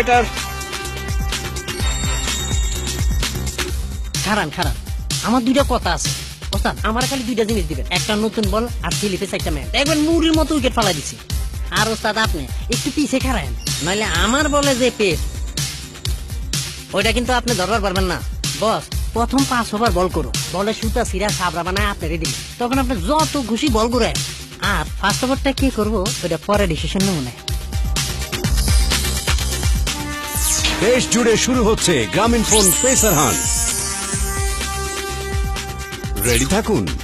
Waiter. খারান খারান, আমার দুইটা কথা আছে ওস্তাদ। আমার খালি দুইটা জিনিস দিবেন, একটা নতুন বল আর ফিলিপেস একটা ম্যাচ। একবার মুড়ির মতো উইকেট ফালাই দিছি। আর ওস্তাদ আপনি একটু পিছে খারান, নইলে আমার বলে যে পেস ওইটা কিন্তু আপনি ধরবার পারবেন না। বস প্রথম 5 ওভার বল করো, বলে সুতা সিরা সাবরা বানায় আপনি রেডি, তখন আপনি যত খুশি বল করে। আর ফার্স্ট ওভারটা কি করবো ওইটা পরে ডিসিশন নেব না। দেশ জুড়ে শুরু হচ্ছে গ্রামীণ ফোন পেসার হান্ট। রেডি থাকুন।